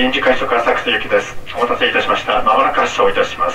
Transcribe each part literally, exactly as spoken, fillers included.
臨時快速浅草行きです。お待たせいたしました。まもなく発車をいたします。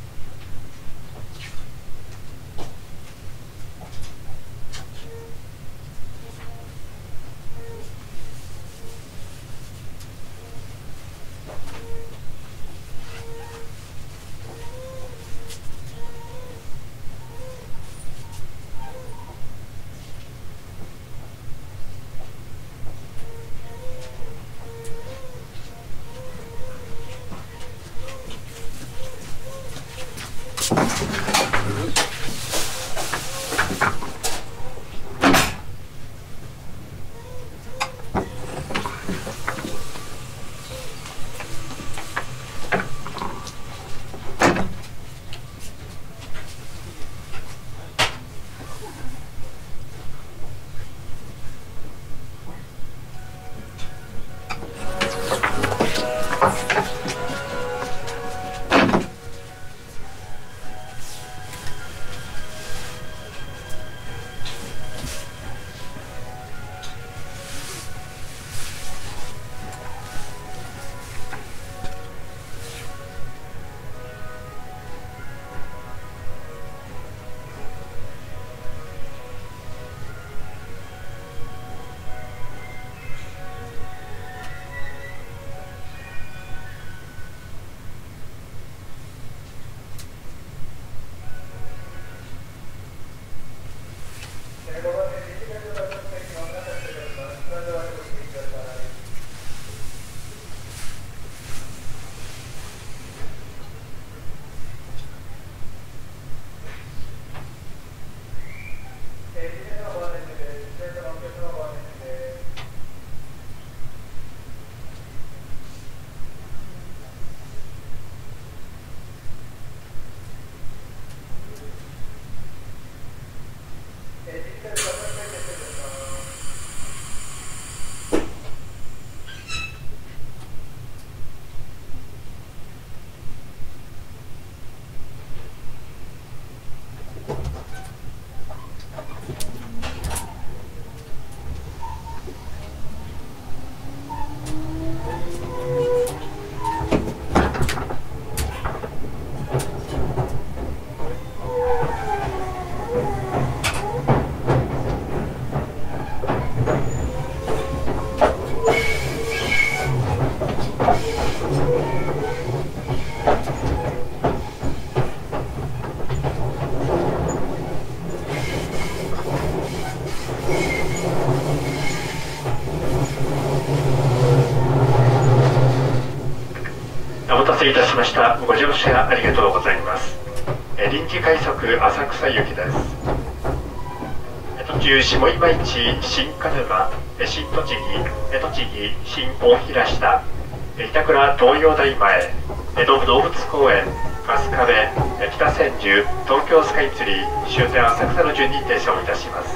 お待たせいたしました。ご乗車ありがとうございます。え臨時快速浅草行きです。え途中下今市、新鹿沼、え新栃木、え栃木、新大平下、え板倉東洋大前、江戸動物公園、春日部、え北千住、東京スカイツリー、終点浅草の順に停車をいたします。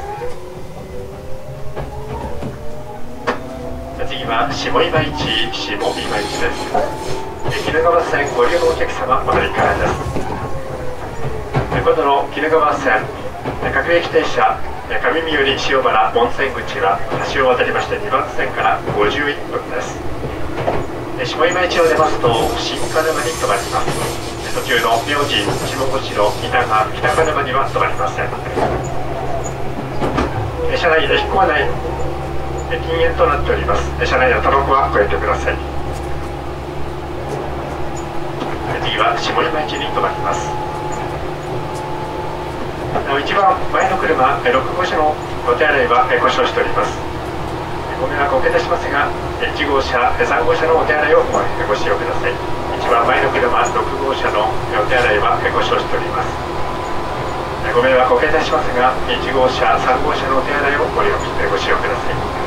次は下今市、下今市です。鬼怒川線ご利用のお客様、お乗り換えです。今度の鬼怒川線各駅停車上三寄塩原温泉口は橋を渡りましてにばん線からごじゅういっぷんです。下今市を出ますと新鹿沼に停まります。途中の明神、下小代、板が北鹿沼には停まりません。車内駅構内禁煙となっております。車内のタバコはご遠慮ください。次は下今市に停まります。一番前の車ろく号車のお手洗いは故障しております。ご迷惑をおかけいたしますがいち号車さん号車のお手洗いをご使用ください。一番前の車ろく号車のお手洗いは故障しております。ご迷惑をおかけいたしますがいち号車さん号車のお手洗いをご利用ご使用ください。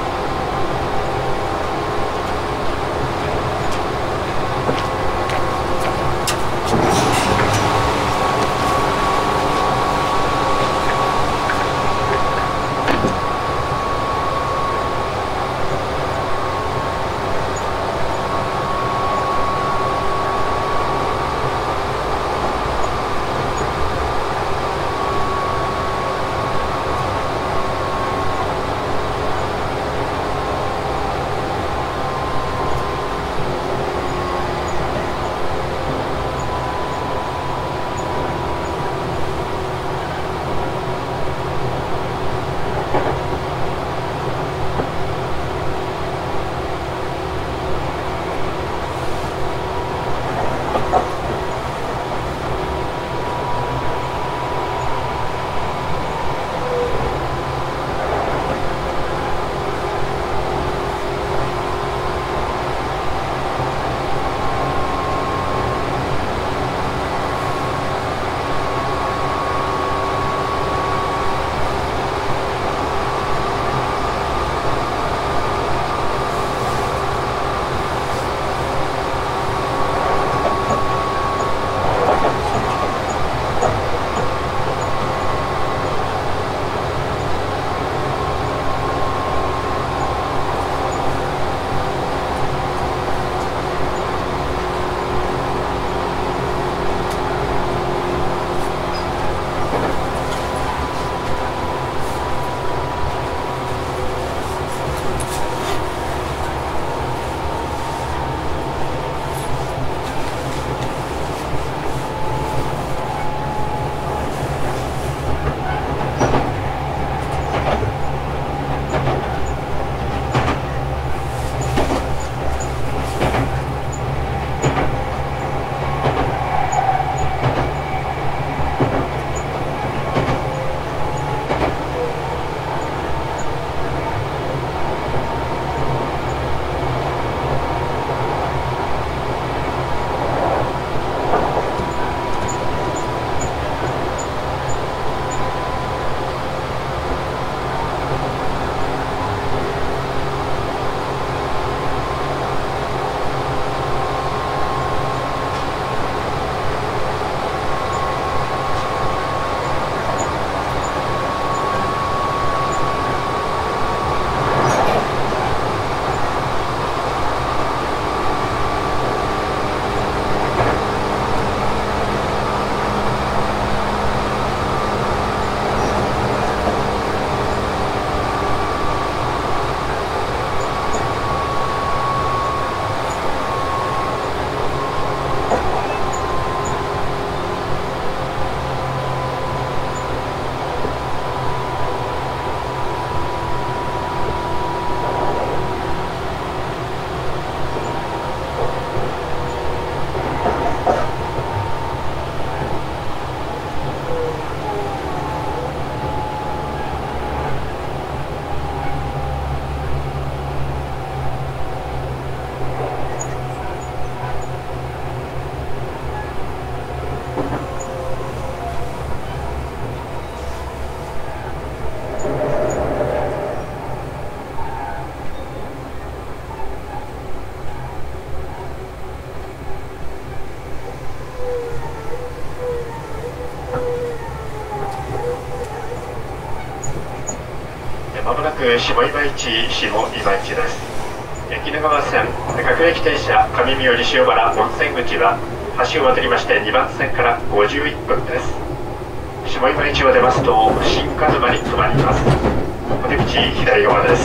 下今市下今市です。鬼怒川線各駅停車上三依塩原温泉口は橋を渡りましてにばん線からごじゅういっぷんです。下今市を出ますと新鹿沼に止まります。お出口左側です。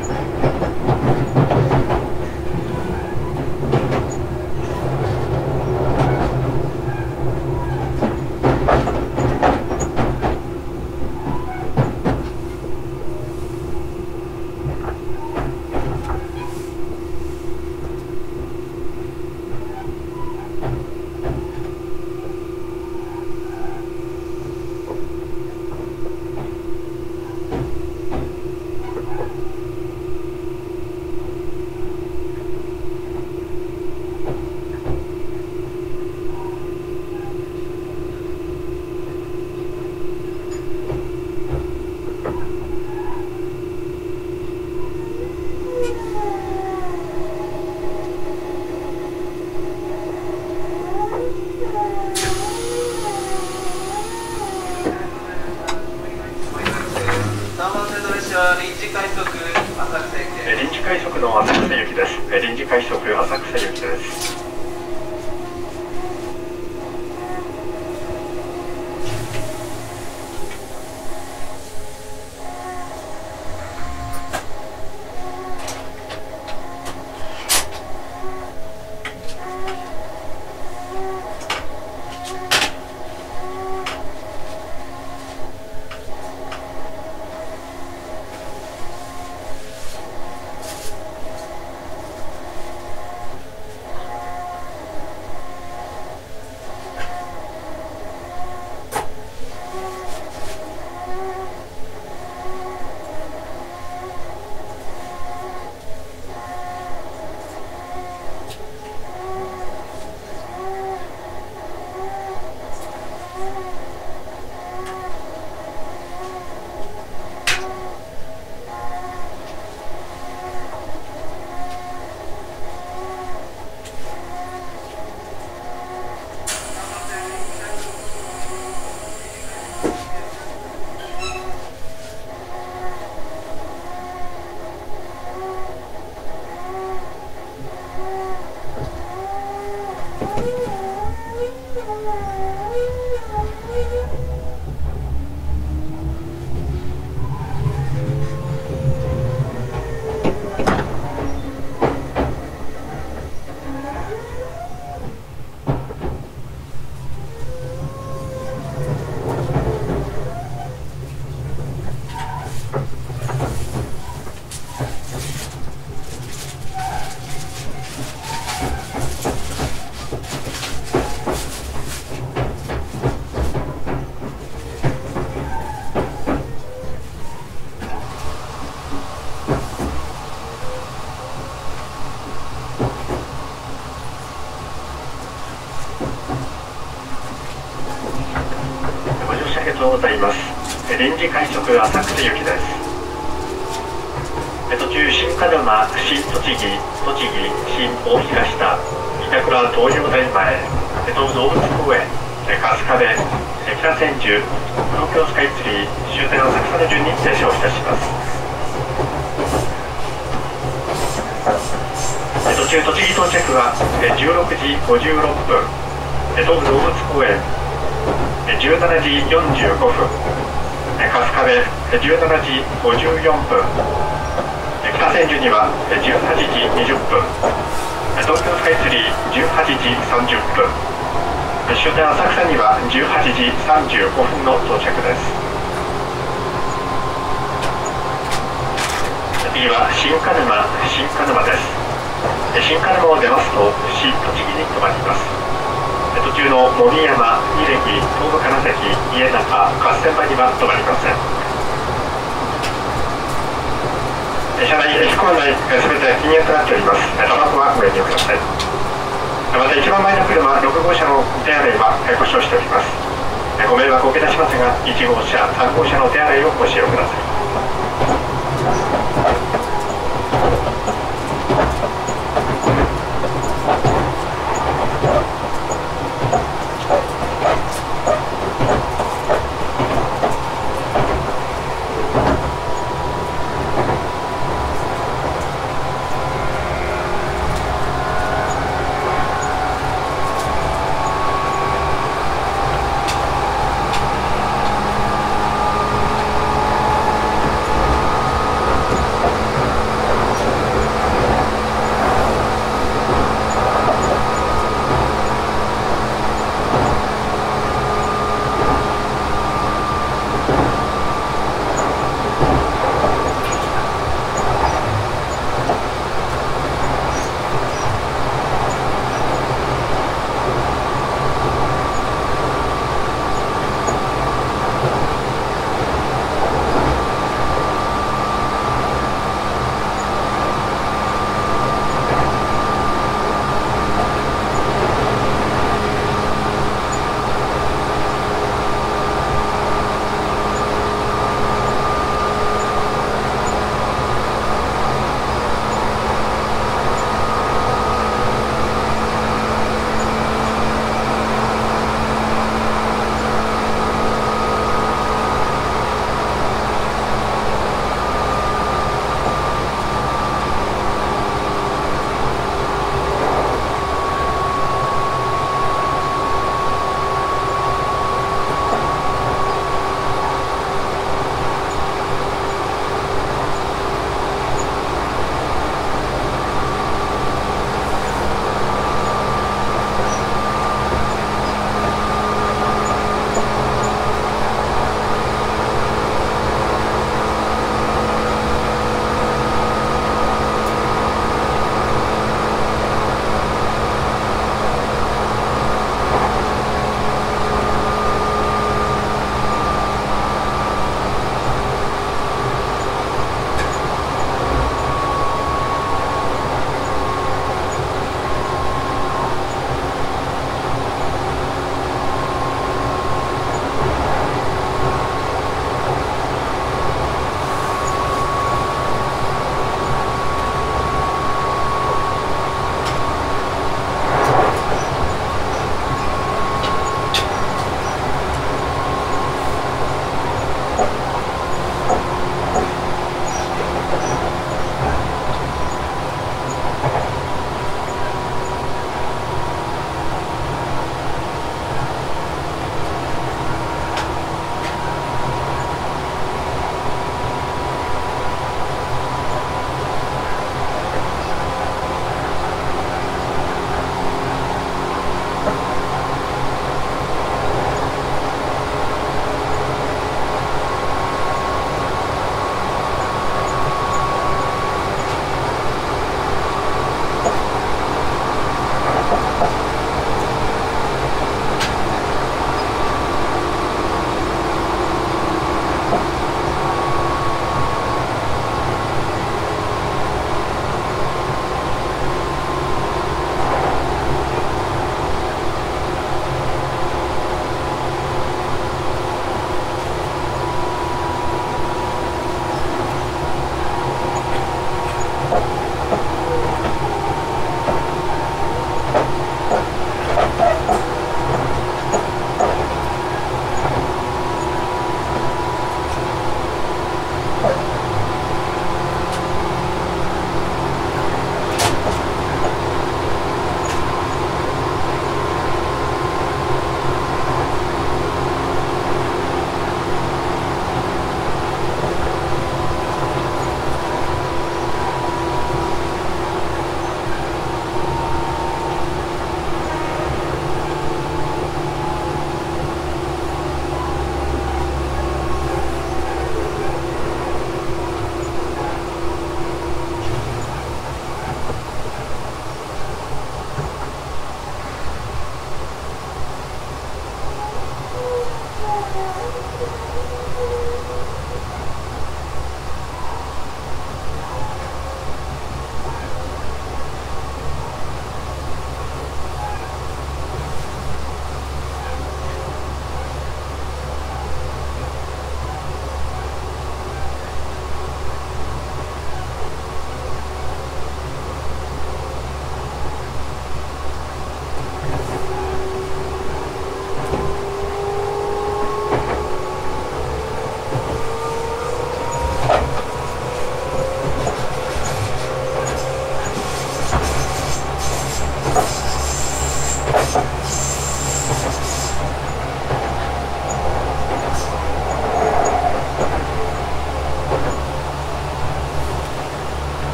臨時快速の浅草行きです。臨時快速浅草行きです。ありがとうございます。臨時快速浅草行きです。途中新鹿沼、新栃木、栃木、新大東田、板倉東洋台前、東武動物公園、春日部、北千住、東京スカイツリー、終点浅草の順に停車をいたします。途中栃木到着はじゅうろくじごじゅうろっぷん、東武動物公園じゅうしちじよんじゅうごふん、春日部じゅうしちじごじゅうよんぷん、北千住にはじゅうはちじにじゅっぷん、東京スカイツリーじゅうはちじさんじゅっぷん、終点浅草にはじゅうはちじさんじゅうごふんの到着です。次は新鹿沼、新鹿沼です。新鹿沼を出ますと新栃木に停まります。途中の茂木山、二歴、東武金崎、家中、合戦場には止まりません。車内、駅構内、すべて禁煙となっております。タバコはご遠慮ください。また一番前の車、ろくごうしゃの手洗いは故障しております。ご迷惑をおかけいたしますが、いちごうしゃ、さんごうしゃの手洗いをご使用ください。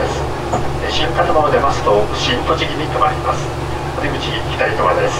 です。新片間を出ますと新栃木に停まります。お出口左側です。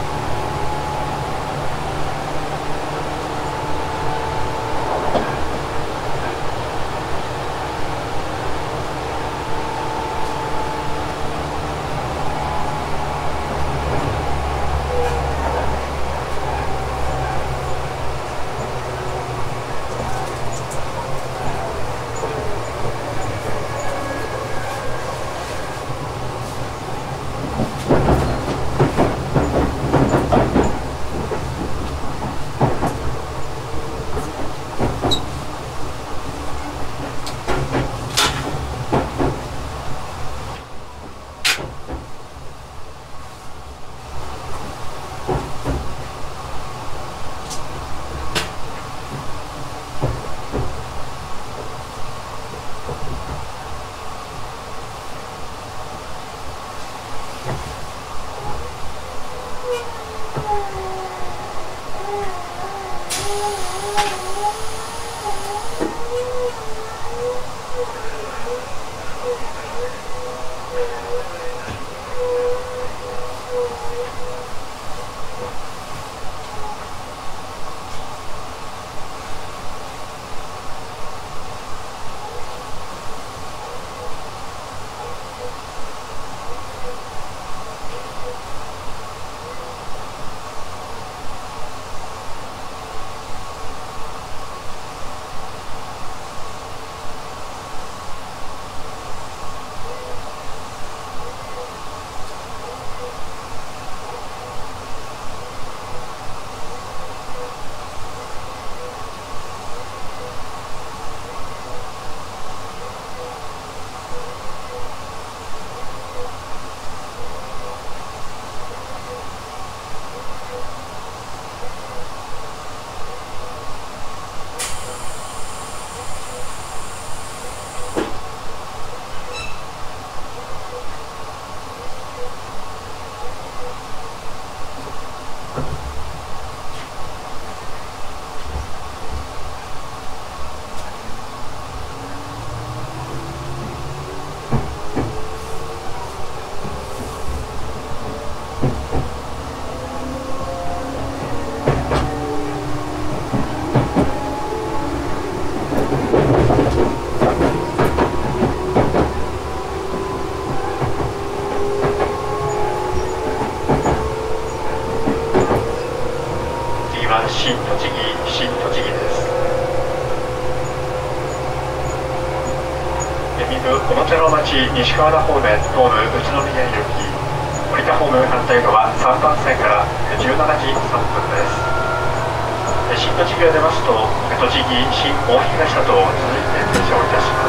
新栃木、新栃木です。右部表の町西川原方面ホーム宇都宮行き、降りたホーム反対側さんばん線からじゅうしちじさんぷんです。新栃木が出ますと栃木新大東だと続いて停車をいたします。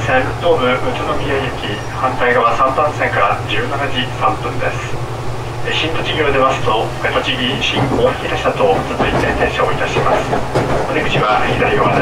線東武宇都宮行き反対側さんばん線からじゅうしちじさんぷんです。新栃木を出ますと栃木新大引田と続いて停車をいたします。お出口は左側です。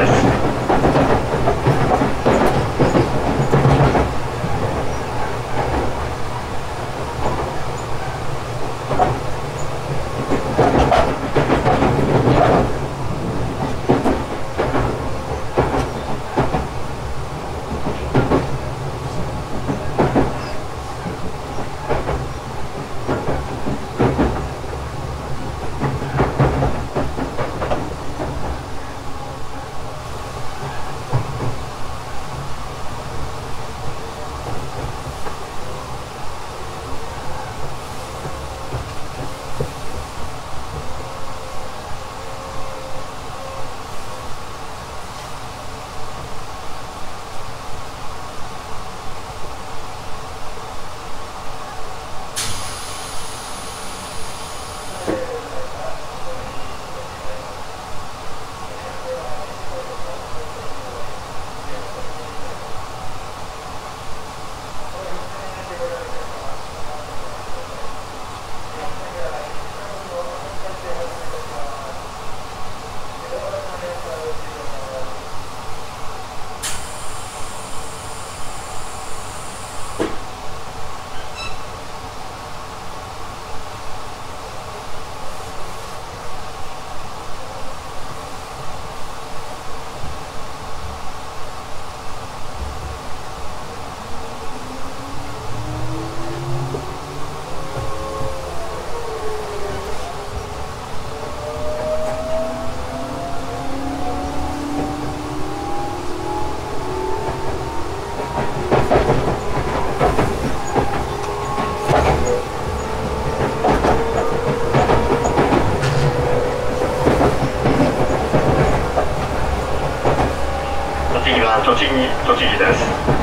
栃木、栃木です。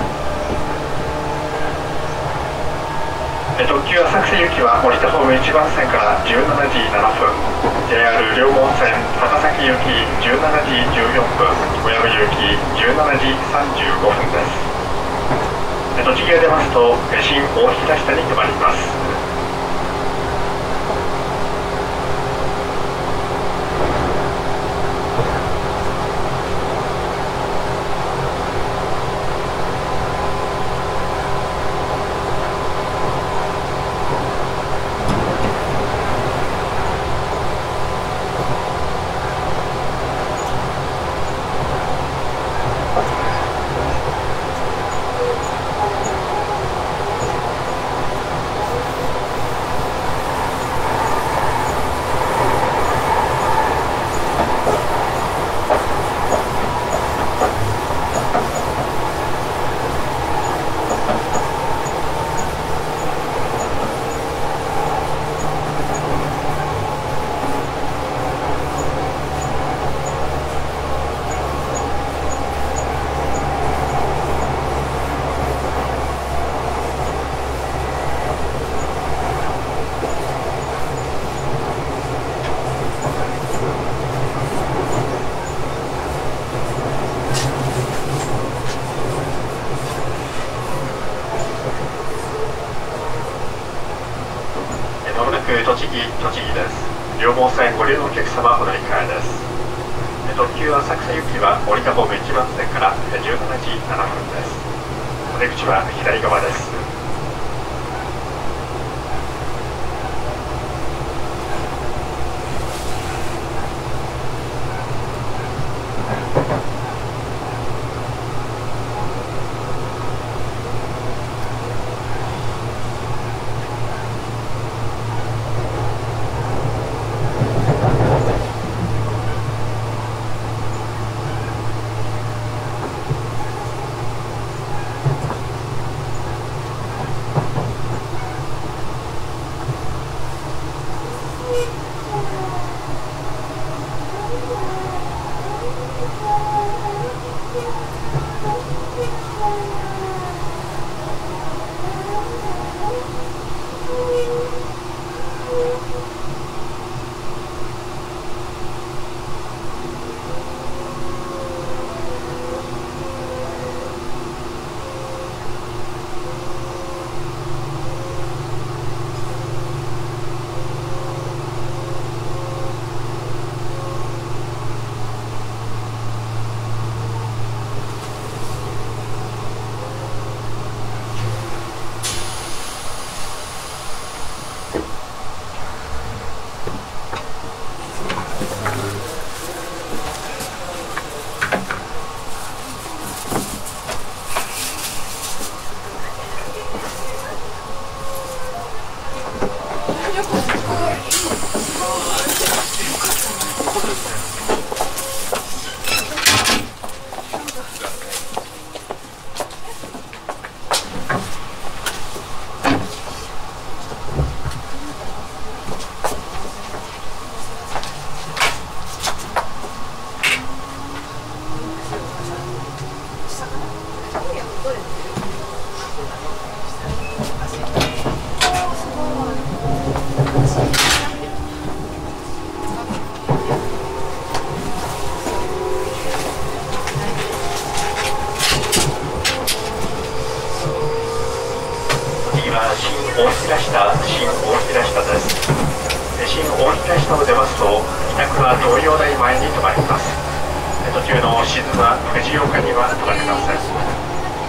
特急浅草行きは森田ホームいちばん線からじゅうしちじななふん、 ジェイアール 両門線高崎行きじゅうしちじじゅうよんぷん、小籔行きじゅうしちじさんじゅうごふんです。栃木へ出ますと新大引田下に停まります。栃木、栃木です。両門線ご利用のお客様お乗り換えです。特急浅草行きは森田ホームいちばん線からじゅうしちじななふんです。お出口は左側です。 は新大平下、新大平下です。新大平下を出ますと板倉東洋大前に停まります。途中の静間藤岡には停まりません。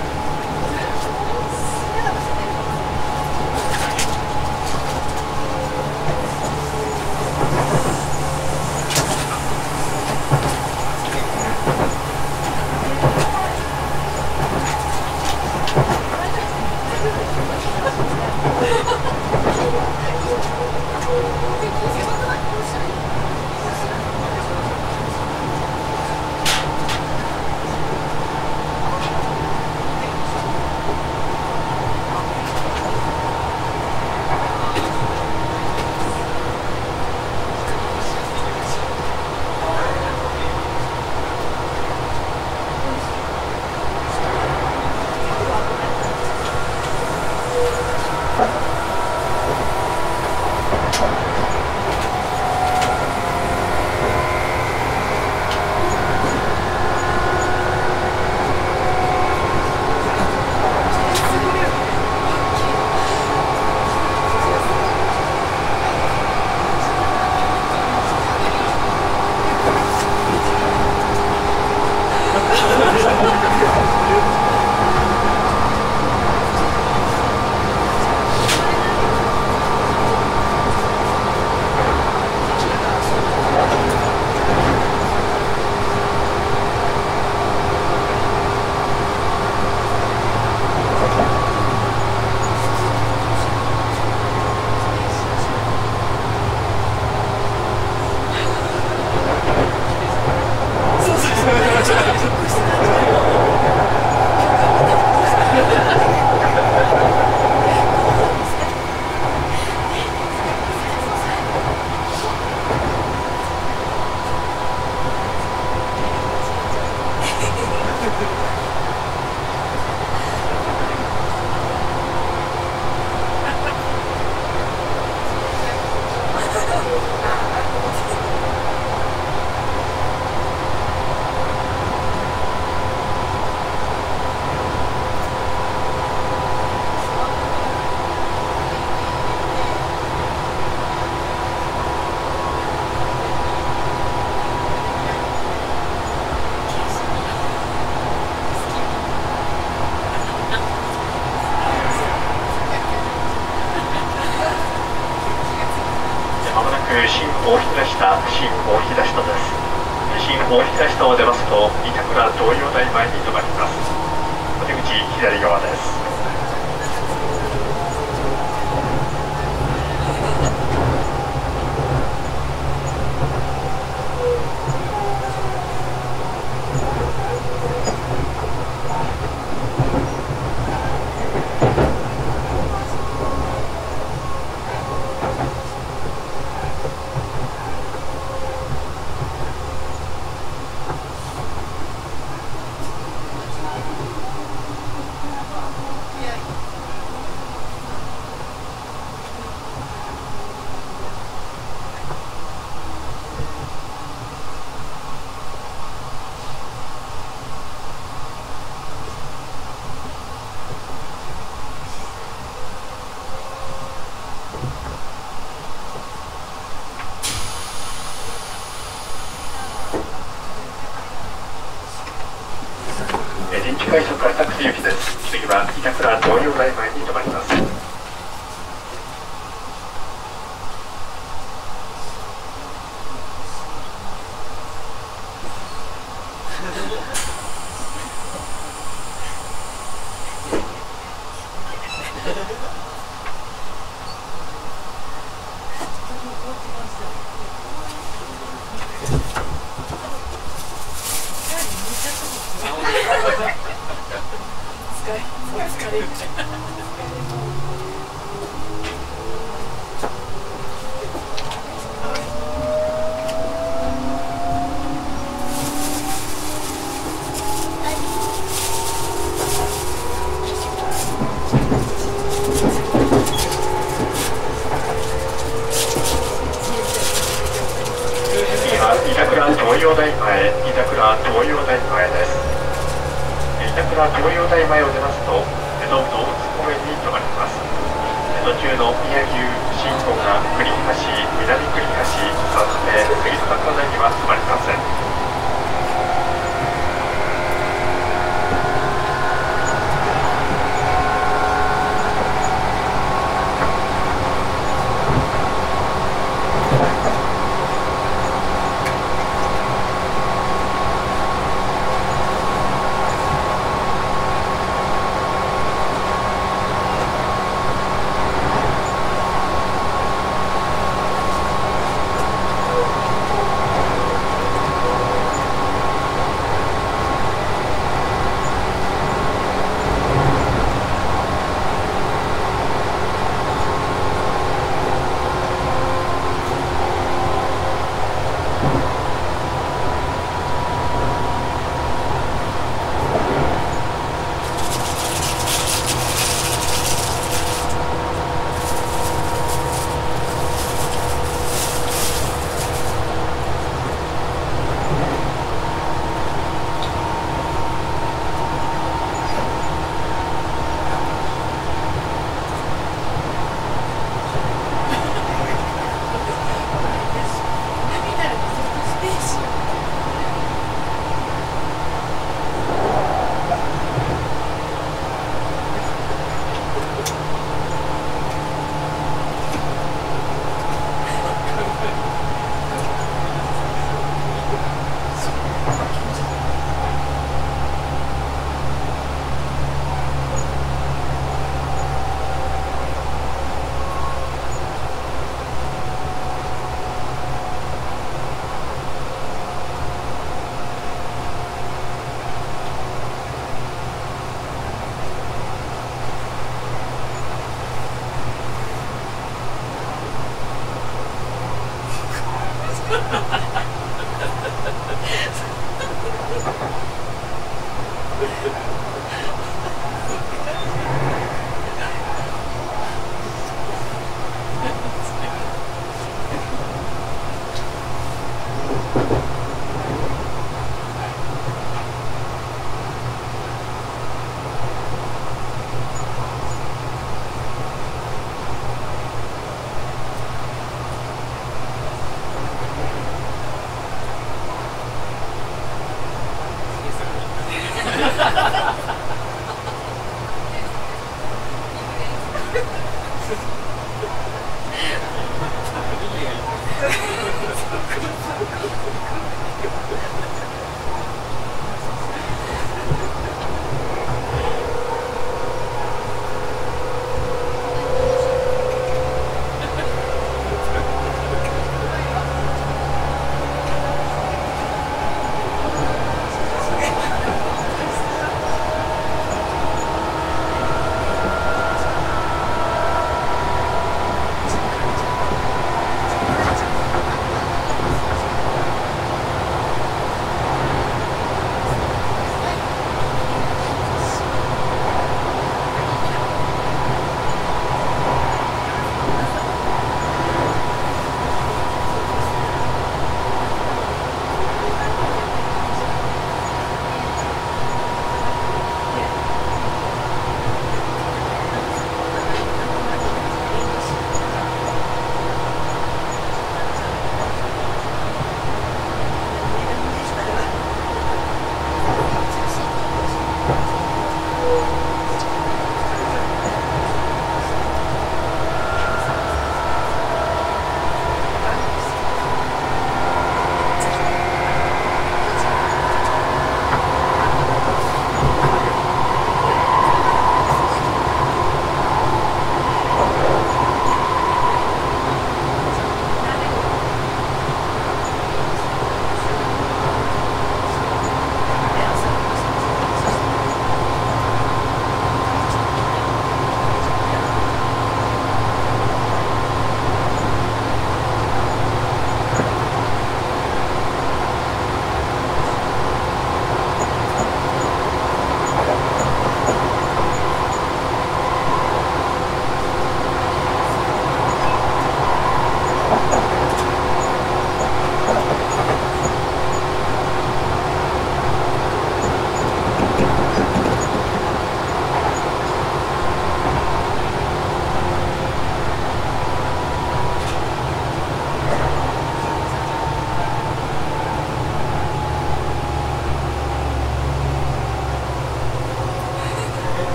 新大平下、新大平下です。新大平下を出ますと板倉東洋大前に停まります。お出口左側です。臨時快速浅草行きです。次は板倉東洋大前に停まります。板倉東洋大前、板倉東洋大前です。板倉東洋大前を出ますと江戸動物公園に停まります。 途中の宮城新小が栗橋、南栗橋、そして杉戸高台には止まりません。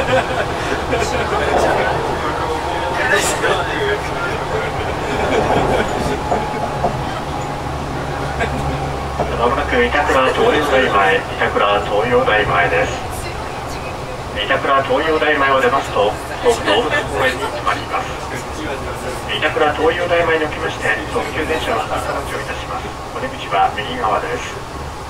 まもなく板倉東洋大前、板倉東洋大前です。板倉東洋大前を出ますと、東武動物公園に停まります。板倉東洋大前におきまして、特急電車のスタート待ちをいたします。お出口は右側です。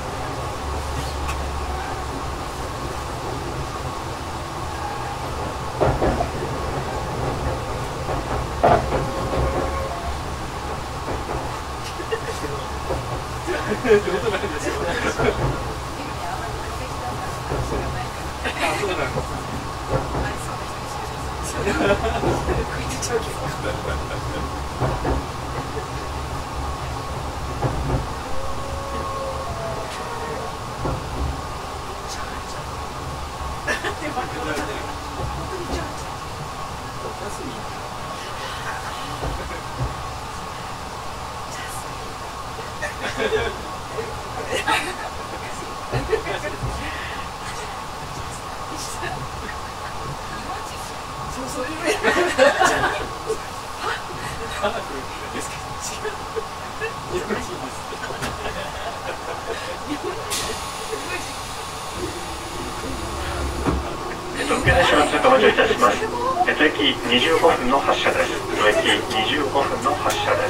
特急電車の通過待ちをいたします。えっと駅にじゅうごふんの発車です。駅にじゅうごふんの発車です。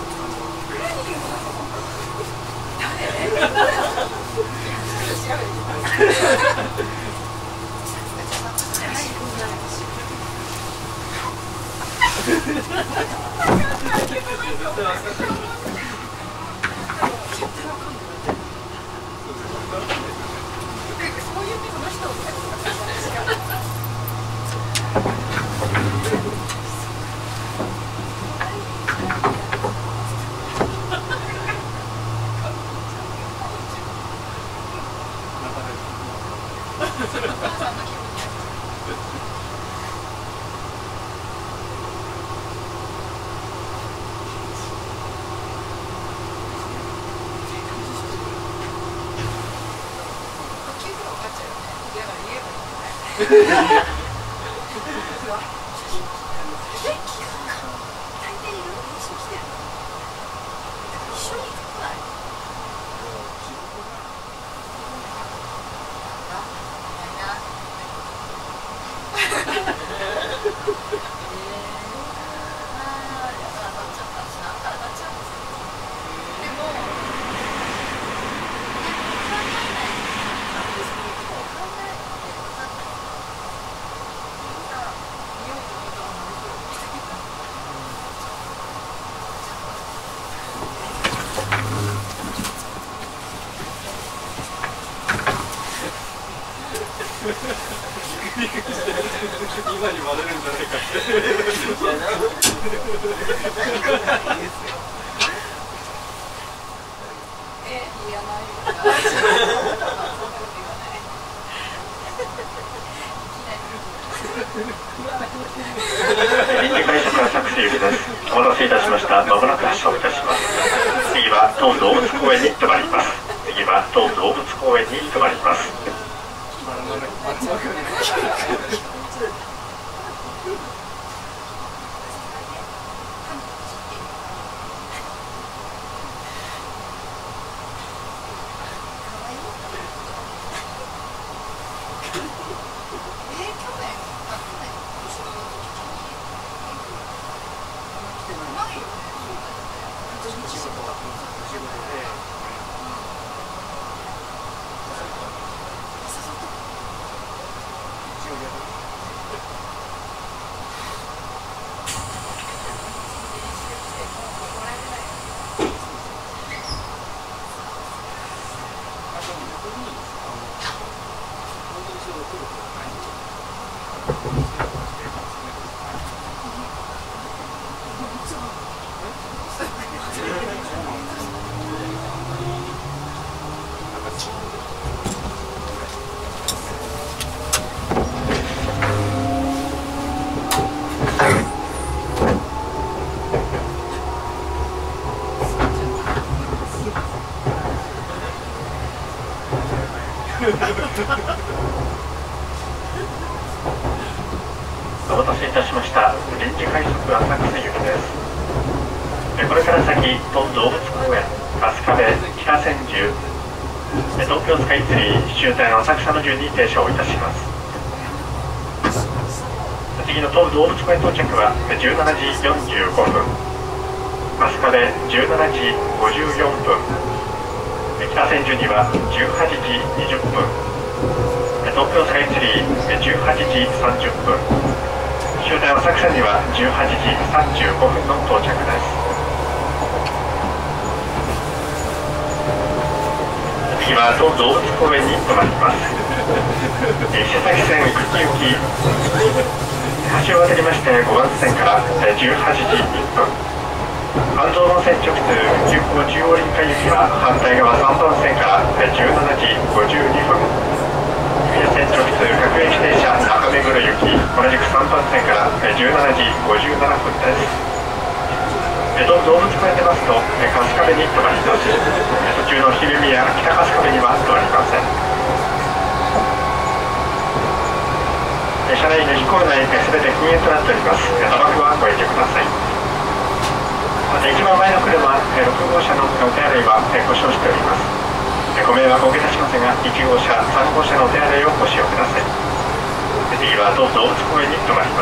今に割れるんじゃないかって臨時快速は着水です。お待たせいたしました。まもなく発車をいたします。次は東武動物公園に停まります。次は東武動物公園に停まります。 お待たせいたしました。臨時快速浅草行きです。これから先、東動物公園、春日部、北千住、東京スカイツリー終点浅草の順に停車をいたします。次の東武動物公園到着はじゅうしちじよんじゅうごふん、春日部じゅうしちじごじゅうよんぷん、北千住にはじゅうはちじにじゅっぷん、東京スカイツリーじゅうはちじさんじゅっぷん、終点浅草にはじゅうはちじさんじゅうごふんの到着です。次は東武動物公園に停まります。伊勢崎線久喜行き、橋を渡りましてごばん線からじゅうはちじいっぷん、半蔵門線直通急行中央臨海行きは反対側さんばん線からじゅうしちじごじゅうにふん、日比谷線直通各駅停車中目黒行き同じくさんばん線からじゅうしちじごじゅうななふんです。東武動物公園出ますと春日部に停まります。途中の姫宮北春日部には停まりません。車内の飛行内すべて禁煙となっております。タバコはご遠慮ください。また一番前の車ろくごうしゃのお手洗いは故障しております。ご迷惑をおかけいたしますがいちごうしゃさんごうしゃのお手洗いをご使用ください。次は東武動物公園に停まります。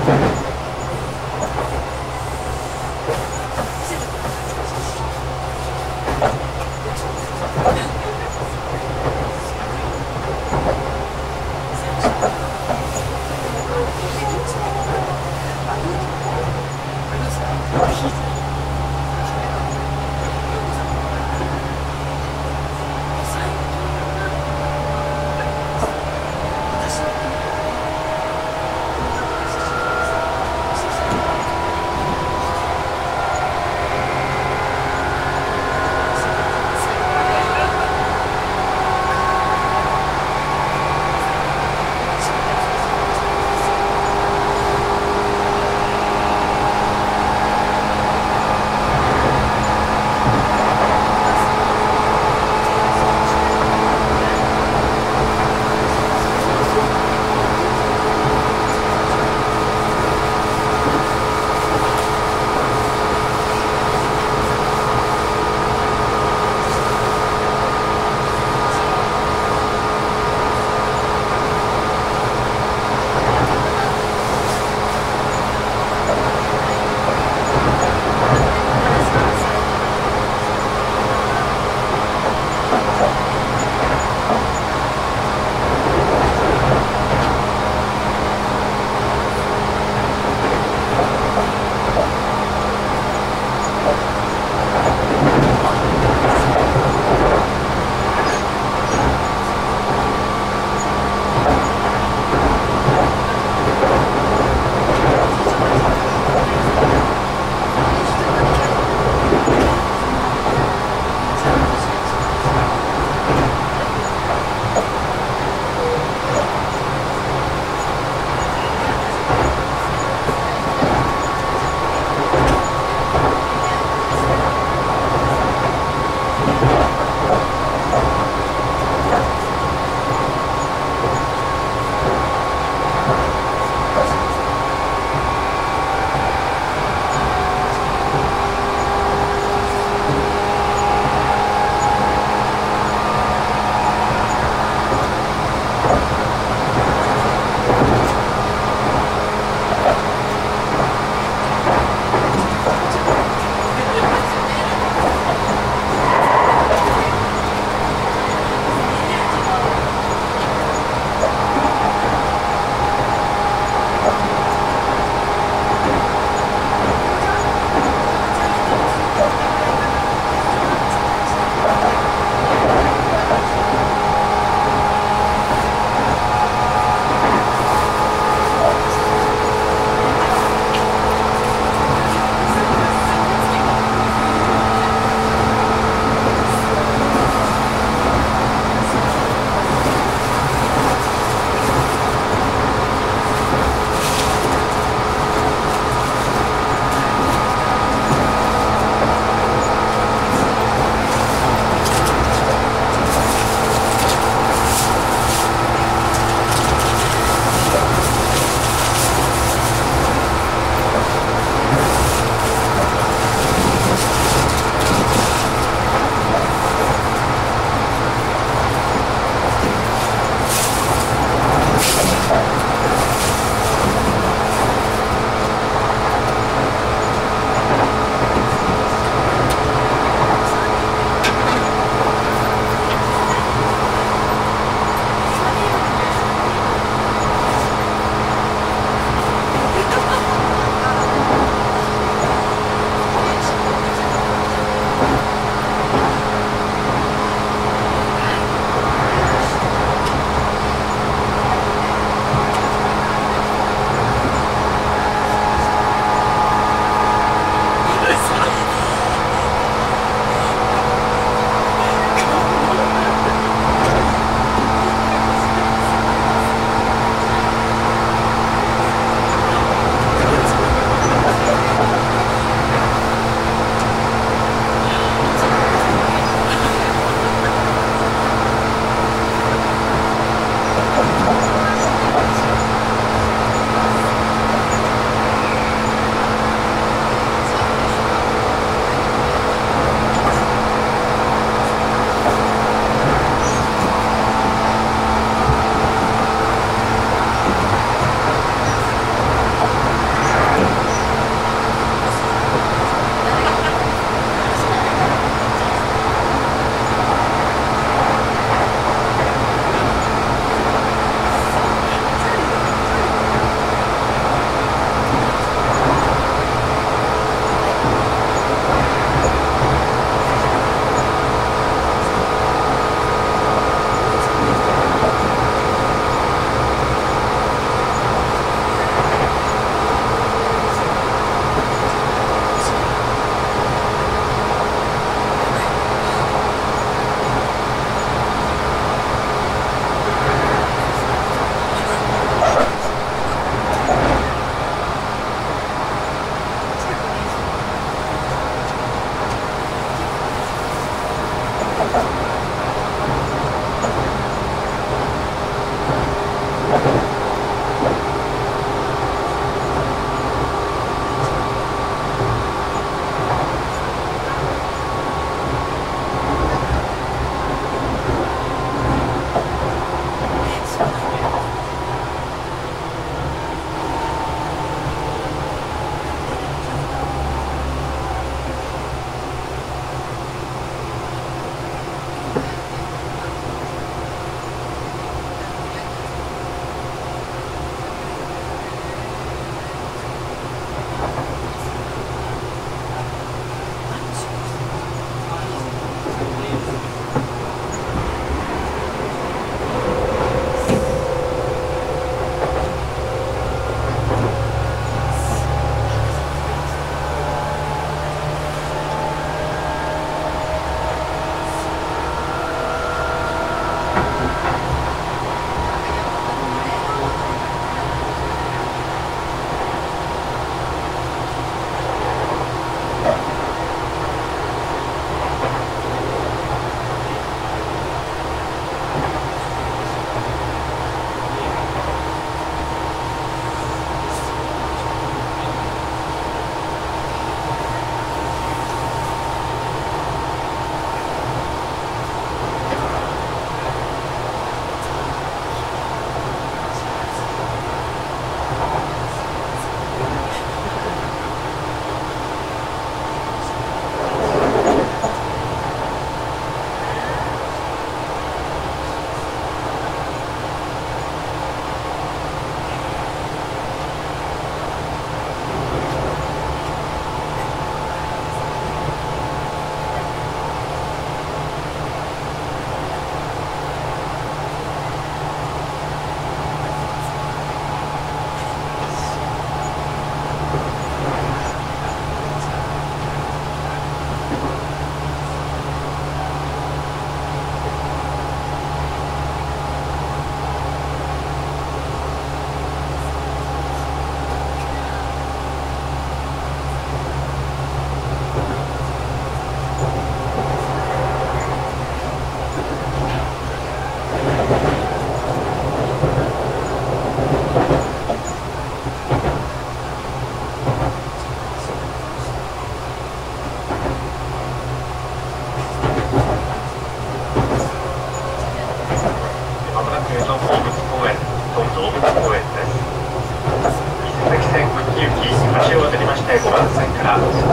「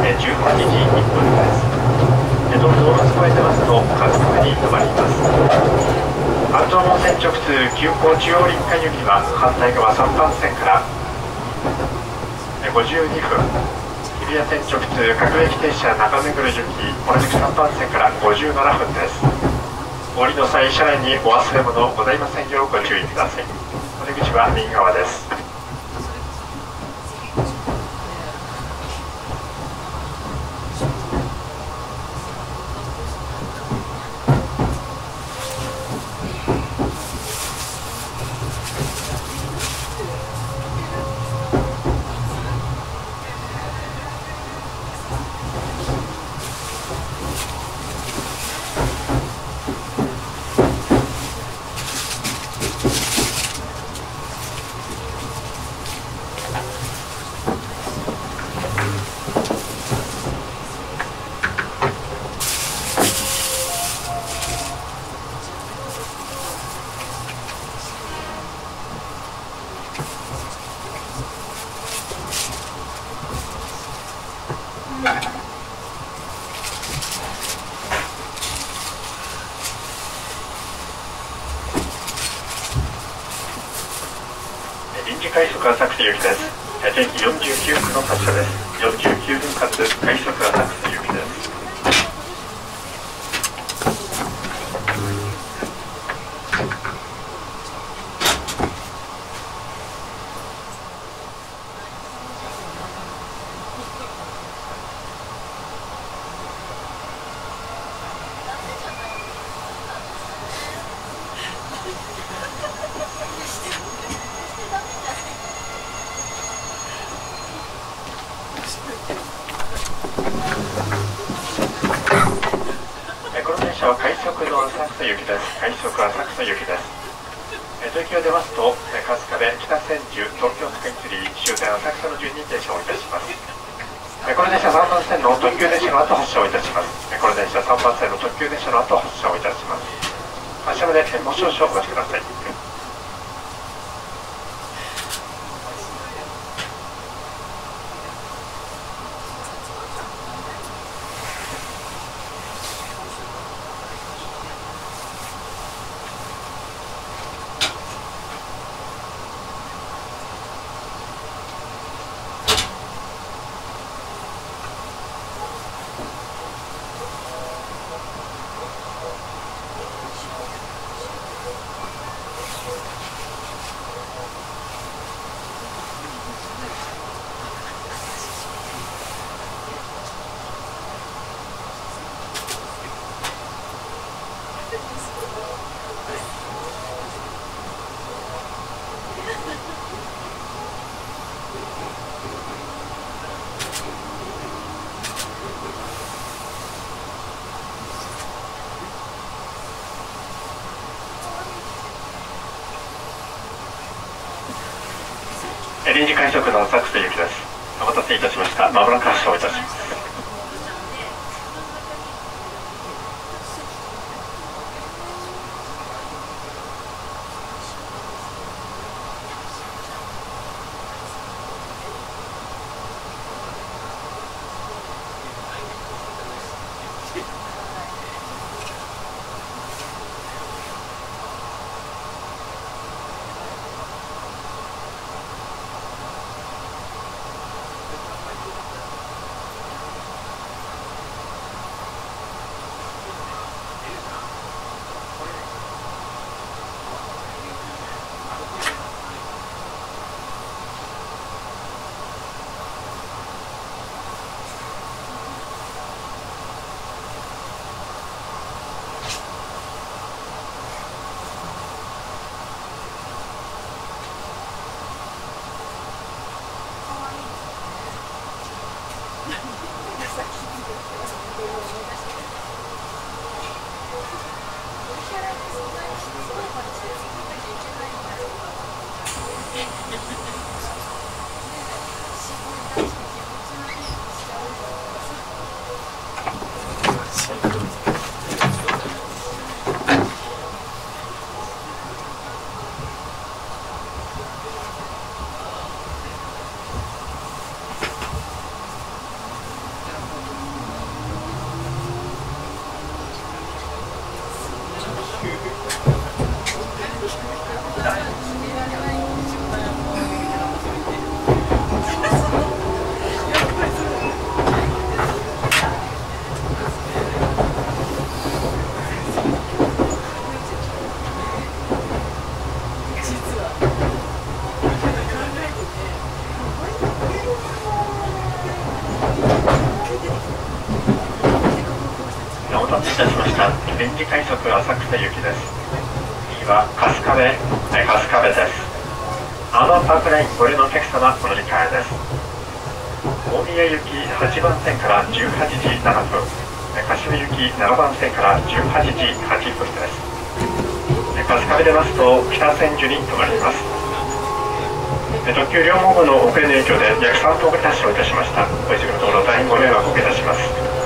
えじゅうはちじいっぷんです。えどうぞあそこへ出ますと各区に止まります。安城門線直通急行中央林間行きは反対側さんばん線からごじゅうにふん、日比谷線直通各駅停車中目黒行き同じくさんばん線からごじゅうななふんです。お降りの際車内にお忘れ物ございませんようご注意ください。お出口は右側です。臨時快速浅草行きです。定期よんじゅうきゅうふんの発車です。よんじゅうきゅうふん発快速浅草行きです。この電車は快速の浅草行きです。快速浅草行きです。東京出ますと春日部、北千住、東京スカイツリー、終点浅草の順に停車をいたします。この電車さんばん線の特急電車の後発車をいたします。この電車さんばん線の特急電車の後発車をいたします。発車までもう少々お待ちください。臨時快速の浅草行きです。お待たせいたしました。まもなく発車をいたします。 ばん臨時快速浅草行きです。次は春日部、え春日部です。アーバンパークラインご利用のお客様お乗り換えです。大宮行きはちばん線からじゅうはちじななふん、柏行きななばん線からじゅうはちじはっぷんです。春日部出ますと北千住に停まります。特急両門号の遅れの影響で約さんぷん遅れ発車をいたしました。ご一部のところ大変ご迷惑をおかけいたします。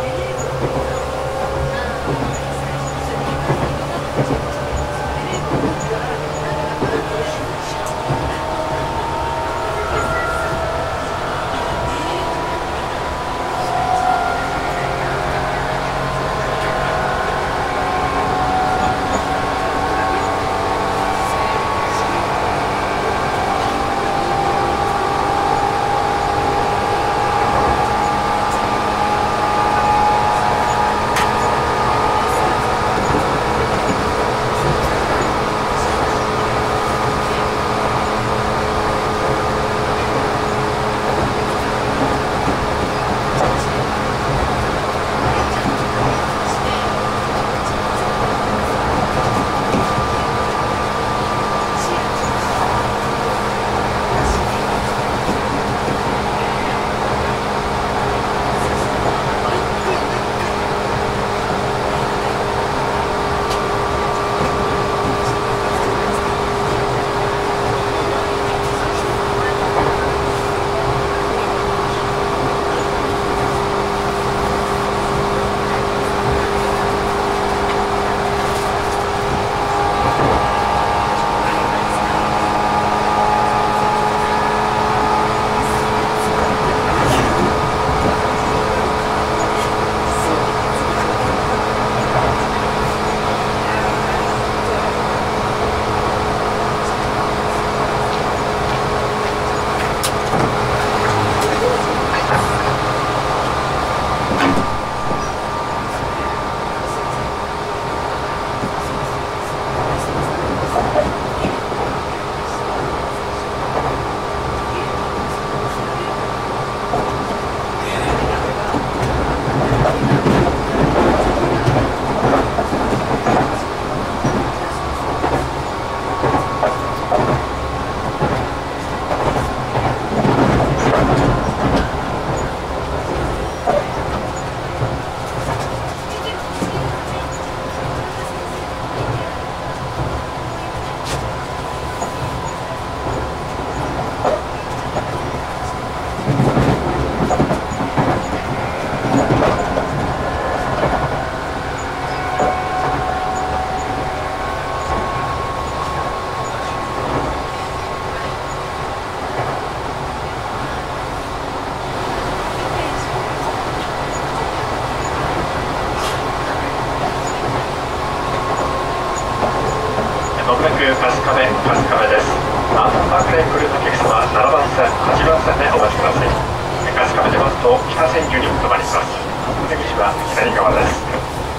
春日部、春日部です。アーバンパークラインご利用のお客様、ななばん線、はちばん線でお待ちください。春日部出ますと北千住に停まります。出口は左側です。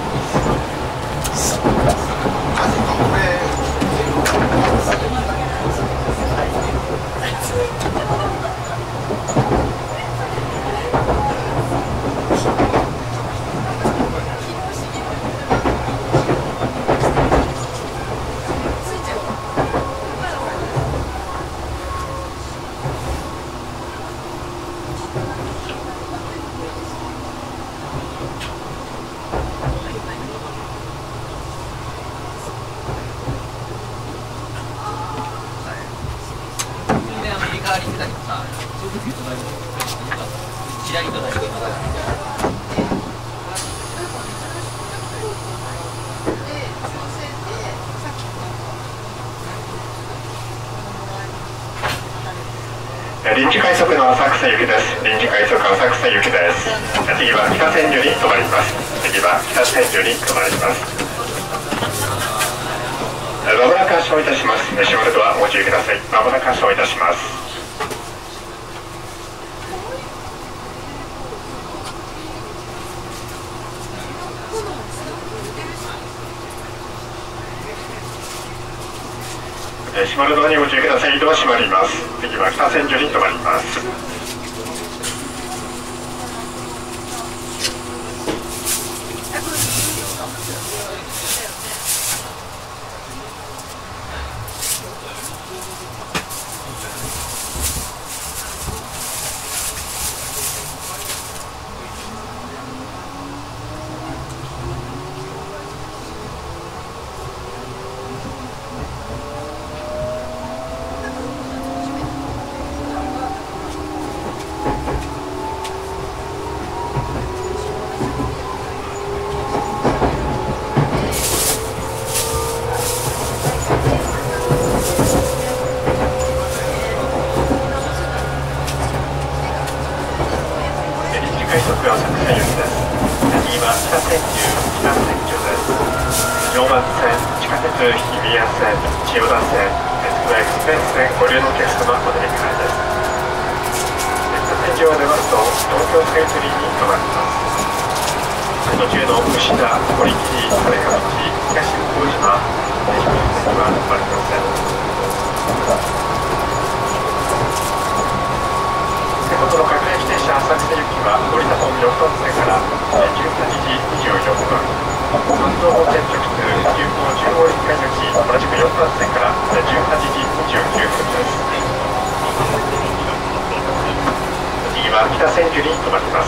臨時快速の浅草行きです。臨時快速浅草行きです。次は北千住に停まります。次は北千住に停まります。まもなく発車をいたします。閉まるドアご注意ください。まもなく発車をいたします。閉まるドアにご注意ください。ドア閉まります。次は北千住に停まります。 くは作戦行きです。次は北千住、北千住です。常磐線、地下鉄日比谷線、千代田線、つくばエクスプレス線ご利用のお客様お乗り換えです。北千住を出ますと東京スカイツリーに停まります。途中の牛田、堀切、金上地、東向島、電車の席は止まりません。手元の各駅停車浅草行きは折田本よんばん線からじゅうはちじにじゅうよんふん、関東本線直通急行中央一回口同じくよんばん線からじゅうはちじにじゅうきゅうふんです。次は北千住に停まります。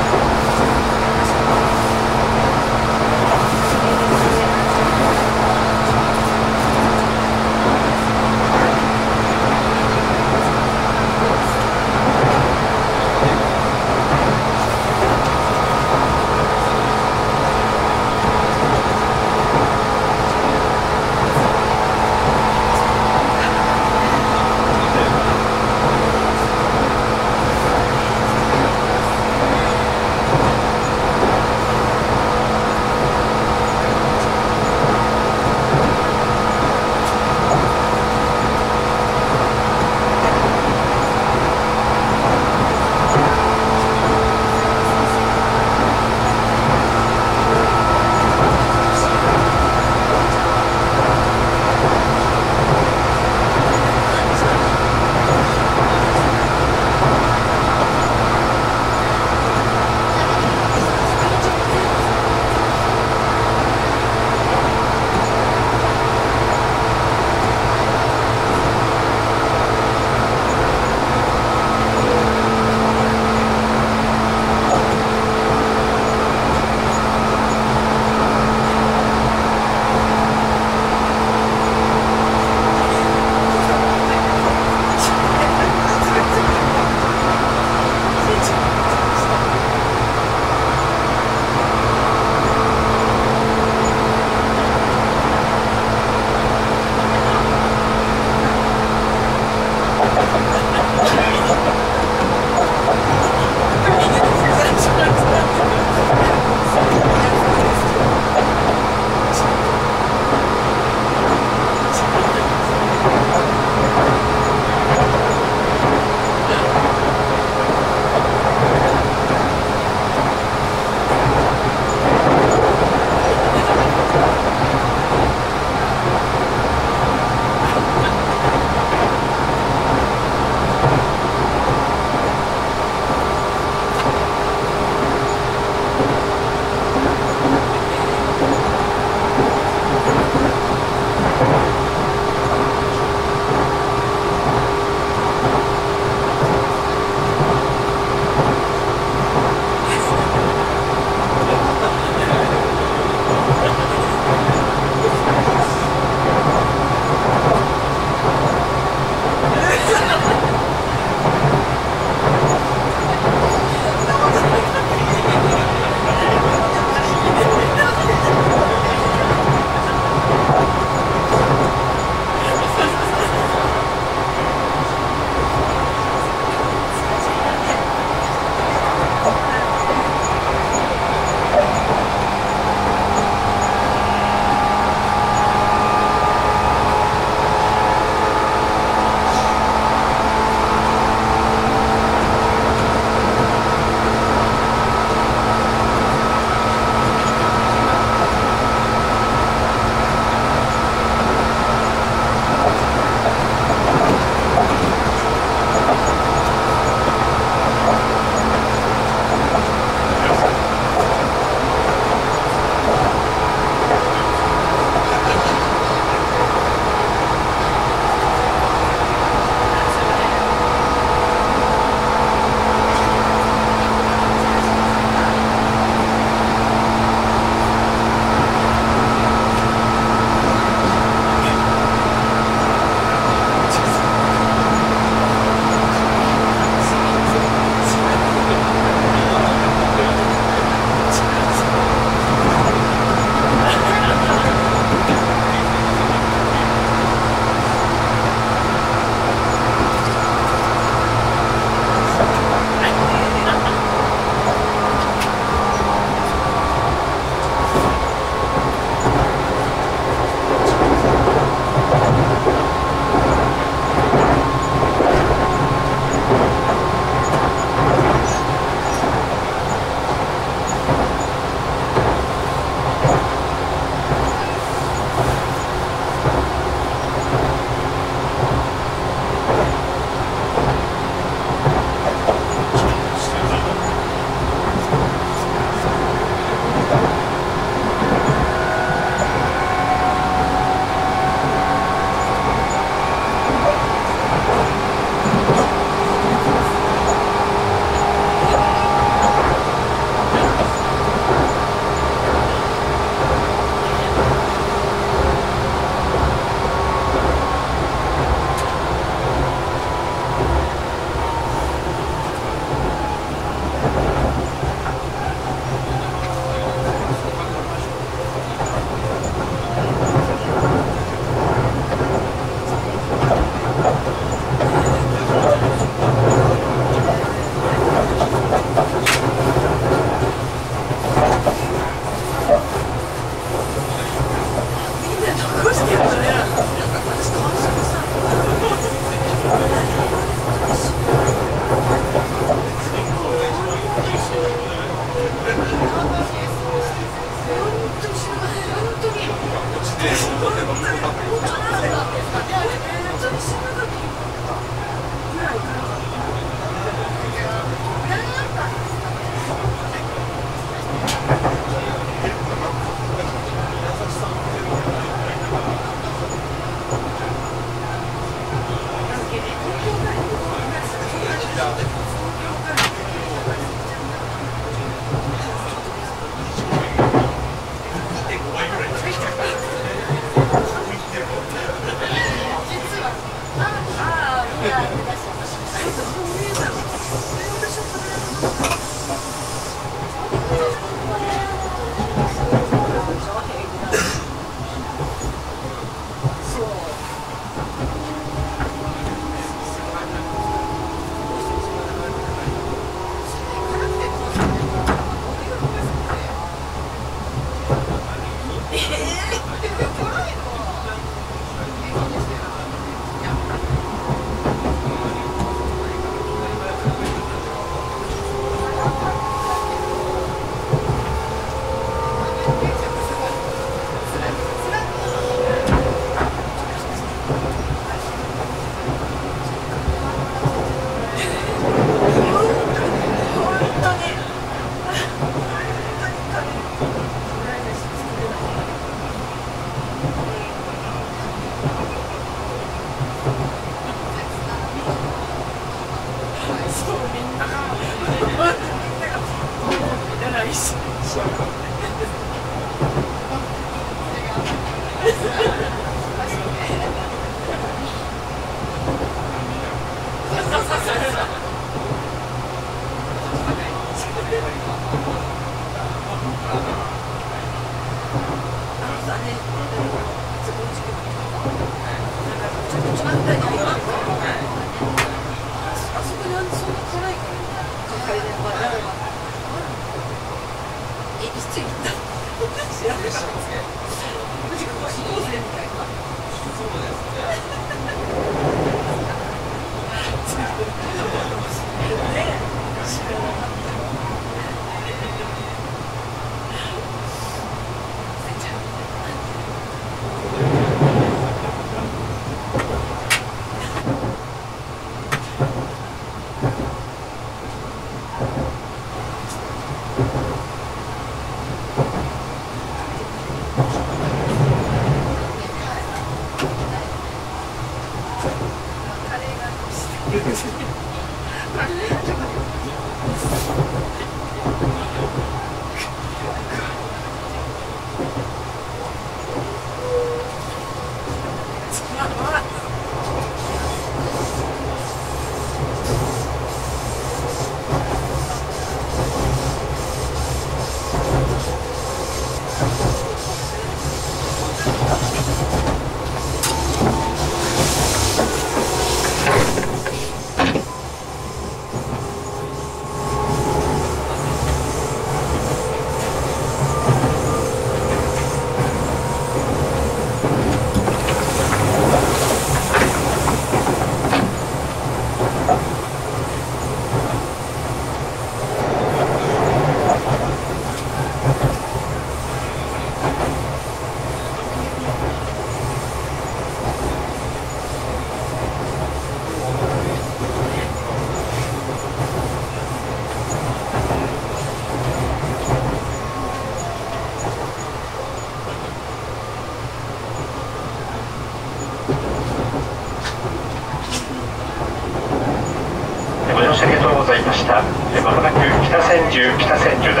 ご乗車ありがとうございました。まもなく北千住北千住です。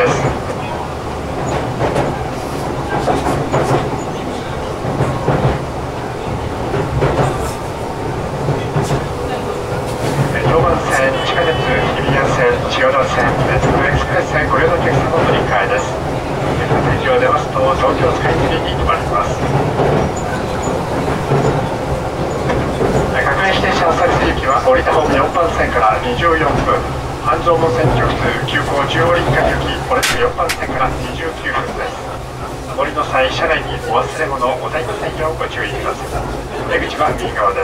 常磐線、地下鉄、日比谷線、千代田線、熱海エクスプレス線ご利用のお客様の乗り換えです。北千住を出ますと東京スカイツリーに停まります。各駅停車浅草行きは降りたホームよんばん線からにじゅうよんぷん、半蔵門線直通急行中央林間行きこれでよんばん線からにじゅうきゅうふんです。降りの際車内にお忘れ物をございませんようご注意ください。出口は右側です。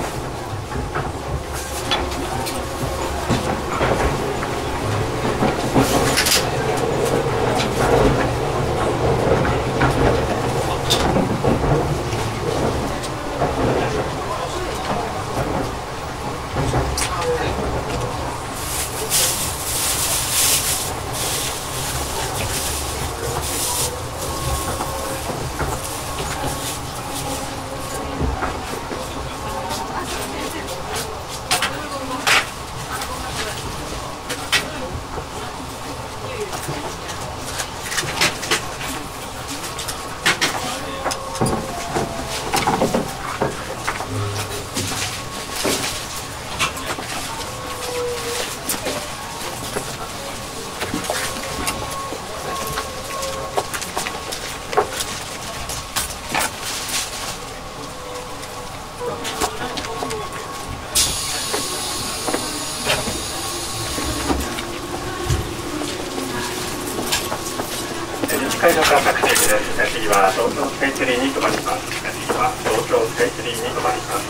会場から各駅です。次は東京スカイツリーに停まります。次は東京スカイツリーに停まります。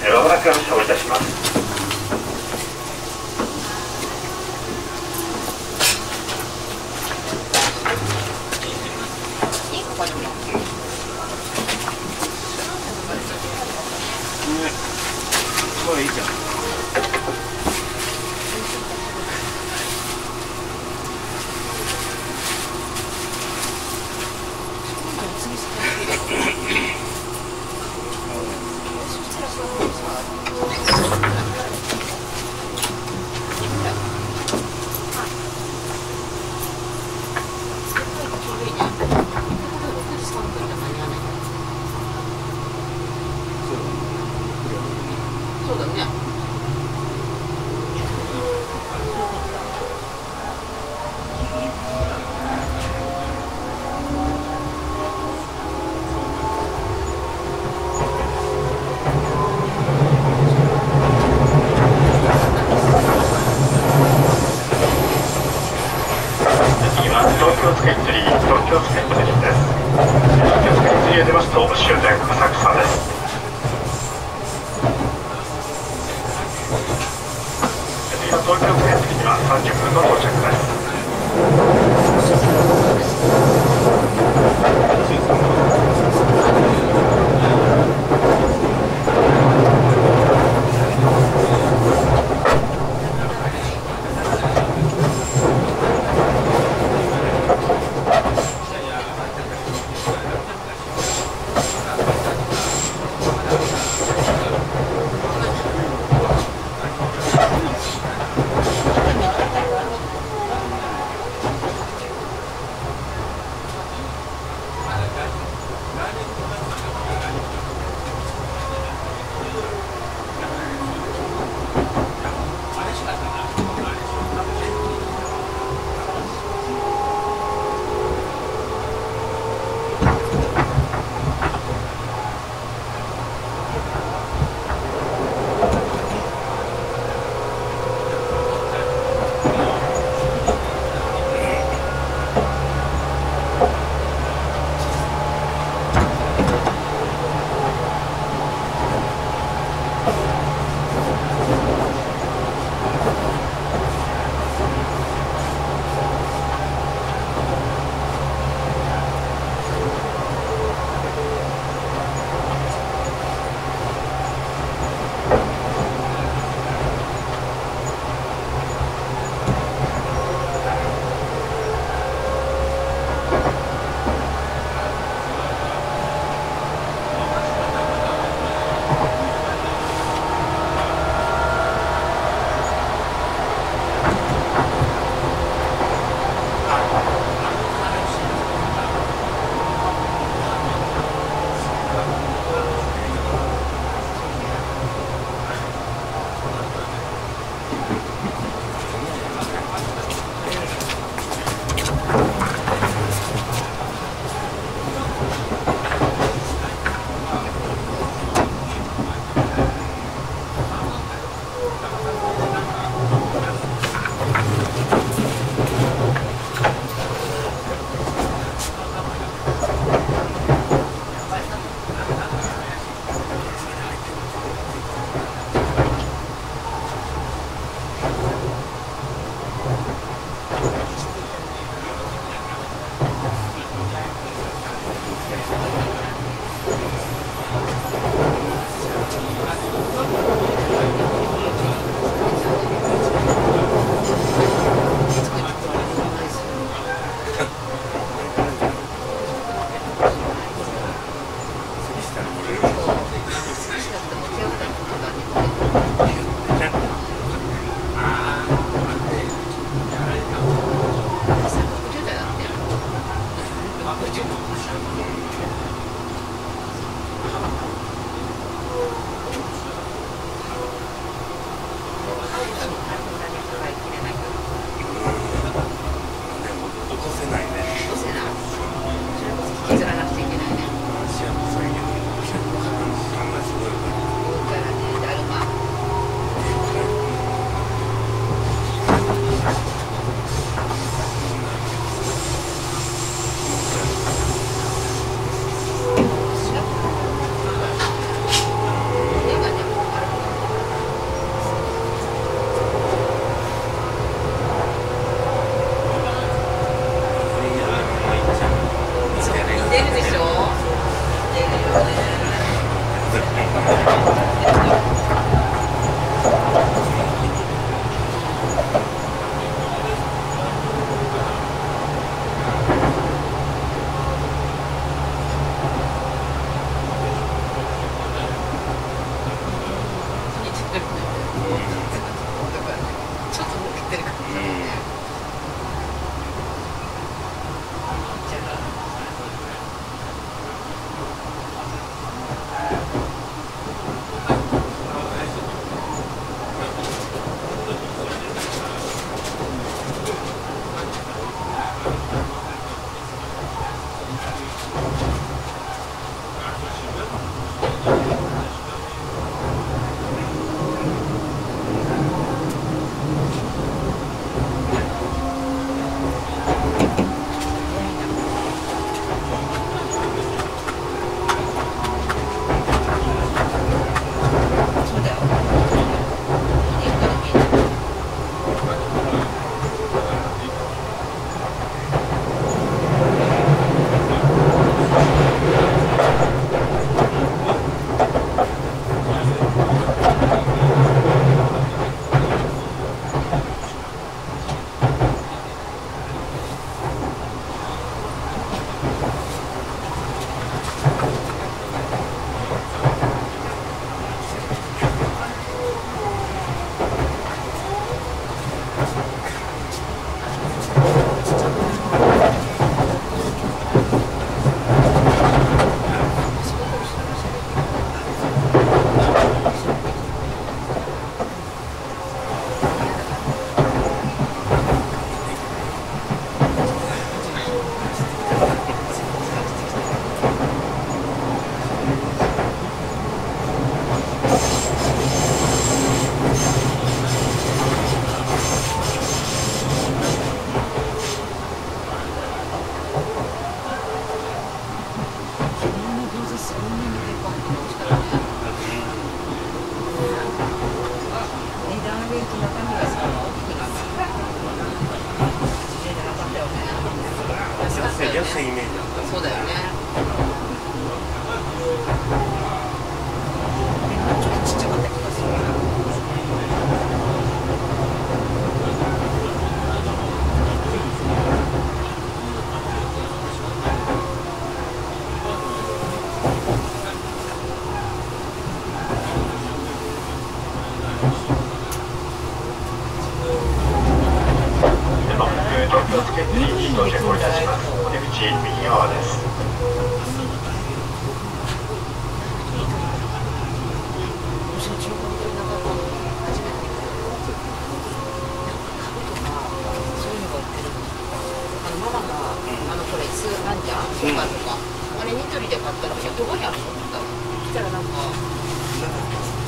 まもなく発車をいたします。 これいいじゃん。 そうだね。 電浅草です。次の東京都原付にはさんじゅっぷんの到着です。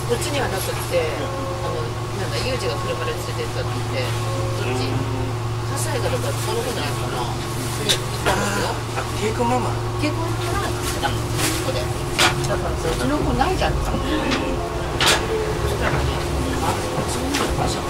こっちにはなくって、あのなんかユージが車で連れてったって言って、どっち葛西がどこかその方じゃないかな。行ったんですよ。 あ、ケイコママ。 結婚から来たのここで。だからそっちの子ないじゃんか。そしたらね、あ、そういうのかしら。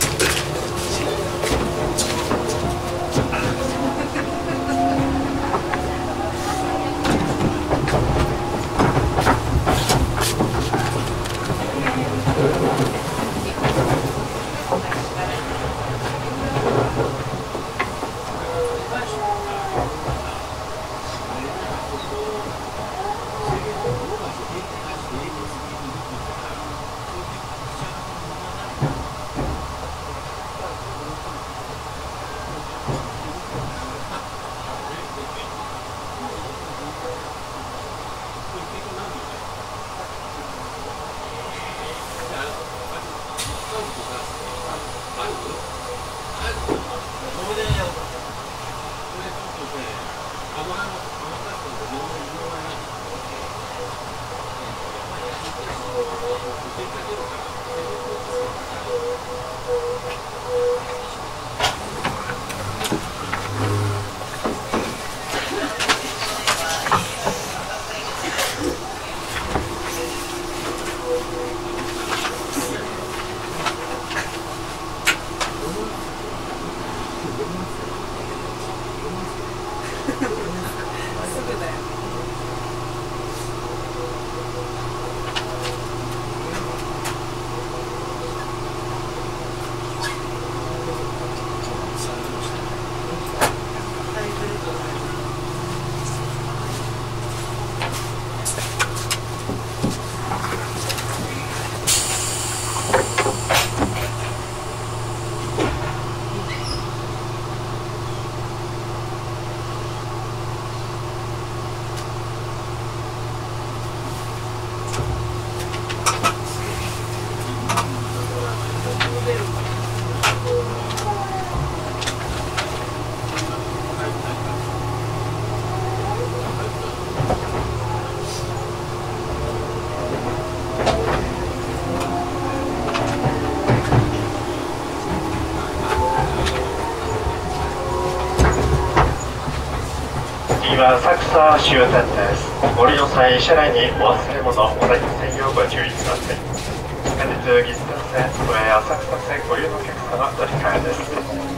は浅草終点です。ご利用際車内にお忘れ物お財布専用ご注意ください。地下鉄銀座線都営浅草線ご利用のお客様乗り換えです。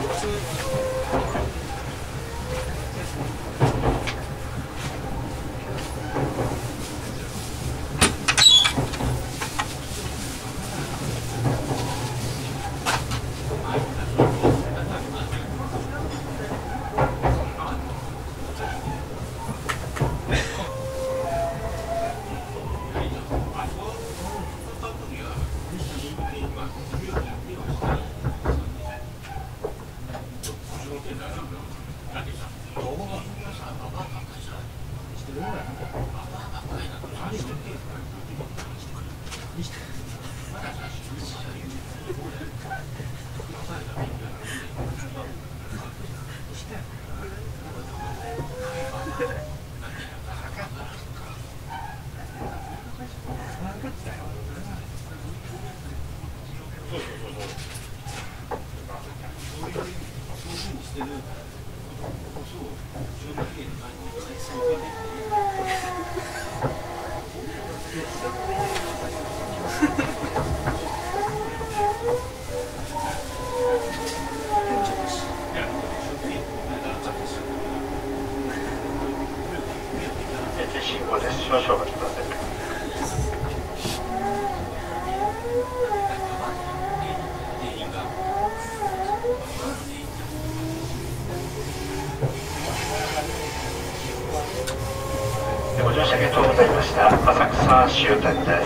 ご乗車ありがとうございました。浅草終点です。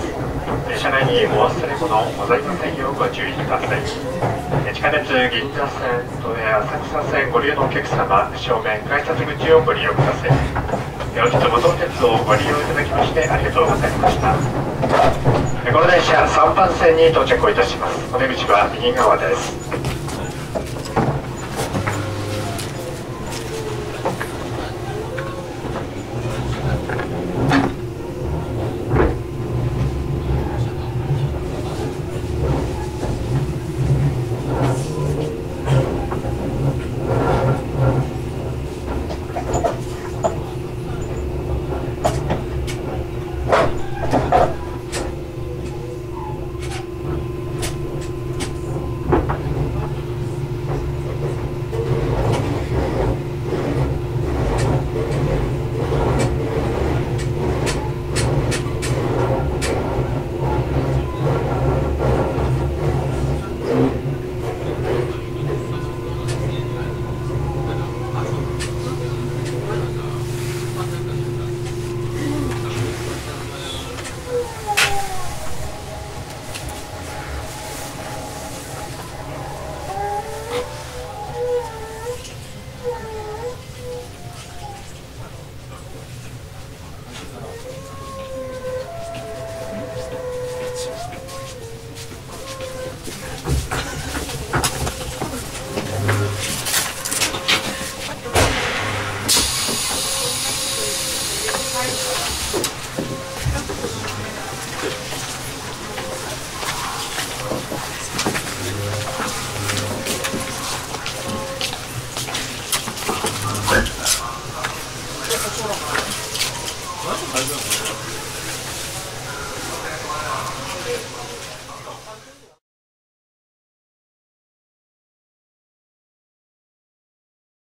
車内にお忘れ物ございませんようご注意ください。地下鉄銀座線都営浅草線ご利用のお客様、正面改札口をご利用ください。本日も当鉄をご利用いただきましてありがとうございました。この電車さんばん線に到着をいたします。お出口は右側です。